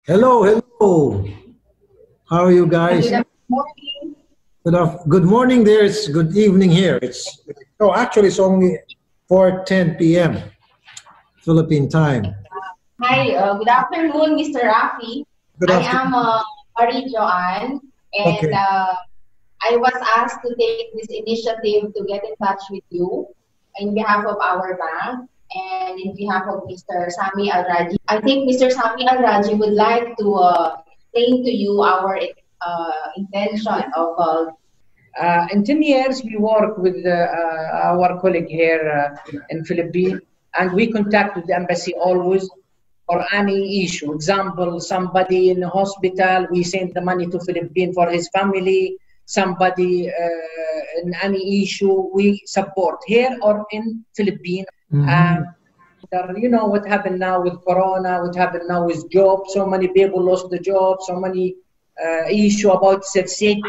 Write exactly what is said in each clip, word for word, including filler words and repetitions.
Hello, hello. How are you guys? Good morning. Good, af- good morning there. It's good evening here. It's oh, actually it's only four ten p m Philippine time. Hi, uh, good afternoon, Mister Rafi. Good I afternoon. am uh, Marie Joanne, and Okay. uh, I was asked to take this initiative to get in touch with you in behalf of our bank and in behalf of Mister Sami Alraji. I think Mister Sami Alraji would like to uh, explain to you our uh, intention of uh, Uh, in ten years, we work with uh, uh, our colleague here uh, in Philippines, and we contact with the embassy always for any issue. Example, somebody in the hospital, we send the money to Philippines for his family. Somebody uh, in any issue, we support here or in Philippines. Mhm. Uh, you know what happened now with Corona, what happened now with job. So many people lost the job. So many uh, issue about sick.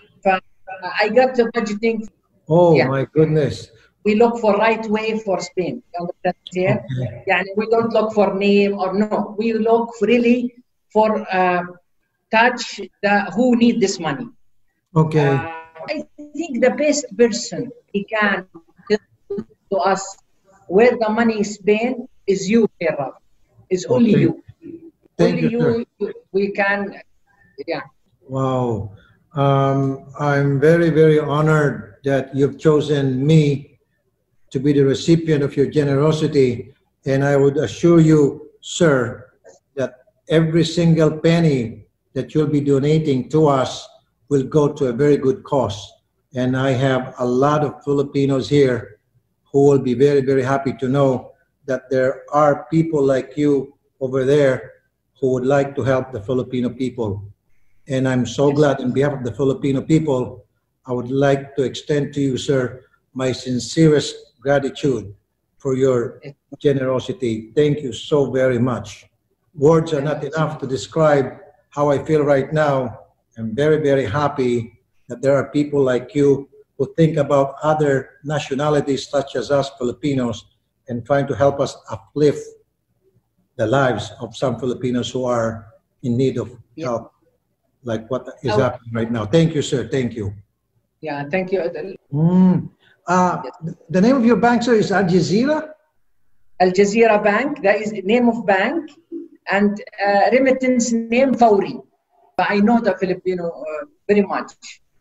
I got the budgeting. Oh Yeah. my goodness. We look for right way for Spain. You understand here? Okay. Yeah, we don't look for name or no. We look really for uh, touch the who need this money. Okay. Uh, I think the best person he can tell to us where the money is spent is you, Raf. It's only Okay. you. Thank only you, sir. you. We can. Yeah. Wow. Um, I'm very, very honored that you've chosen me to be the recipient of your generosity. And I would assure you, sir, that every single penny that you'll be donating to us will go to a very good cause. And I have a lot of Filipinos here who will be very, very happy to know that there are people like you over there who would like to help the Filipino people. And I'm so glad, on behalf of the Filipino people, I would like to extend to you, sir, my sincerest gratitude for your generosity. Thank you so very much. Words are not enough to describe how I feel right now. I'm very, very happy that there are people like you who think about other nationalities such as us Filipinos and trying to help us uplift the lives of some Filipinos who are in need of help, like what is Oh. happening right now. Thank you, sir. Thank you. Yeah. Thank you. Mm. Uh, the name of your bank, sir, is Al Jazeera? Al Jazeera Bank, that is the name of bank, and uh, remittance name Fauri. I know the Filipino uh, very much.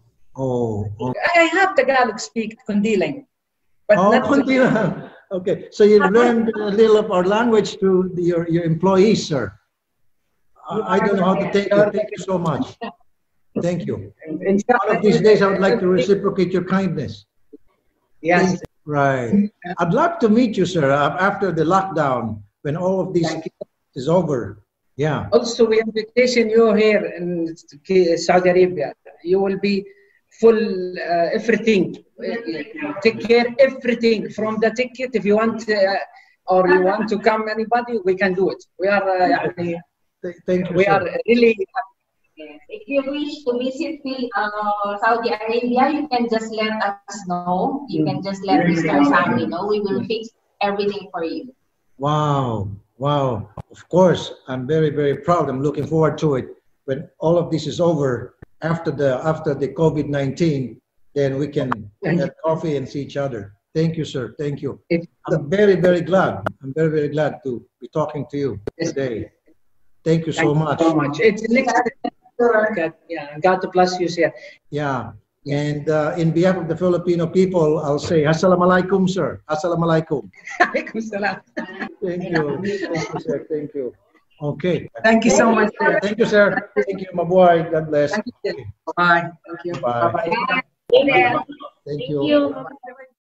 Oh, oh. I have Tagalog speak Kundiling, but Oh, not Kundila. Okay, so you learned a little of our language through the- your, your employees, sir. I I don't know how to thank you. Thank you so much. Thank you. One of these days, I would like to reciprocate your kindness. Yes. Right. I'd love to meet you, sir, uh, after the lockdown, when all of this is over. Yeah. Also, we invitation you here in Saudi Arabia. You will be full uh, everything. Take care everything from the ticket. If you want uh, or you want to come, anybody, we can do it. We are. Uh, يعني, Th- Thank you, we sir. are really. Yes. If you wish to visit Phil- uh, Saudi Arabia, you can just let us know. You can just let Mister Sami know. We will fix everything for you. Wow, wow. Of course, I'm very, very proud. I'm looking forward to it. When all of this is over, after the after the COVID nineteen, then we can have coffee and see each other. Thank you, sir. Thank you. It, I'm very, very glad. I'm very, very glad to be talking to you today. Thank you so thank much. you so much. It's next. God, yeah, God to bless you, sir. Yeah. And uh, in behalf of the Filipino people, I'll say Assalamualaikum, sir. Assalamualaikum. Alaikum salam. Thank you. Thank you, sir. Thank you. Okay. Thank you so much, sir. Thank you, sir. Thank you, my boy. God bless. Thank you. Bye. Thank you. Bye. Bye. Bye. Thank Thank you. you.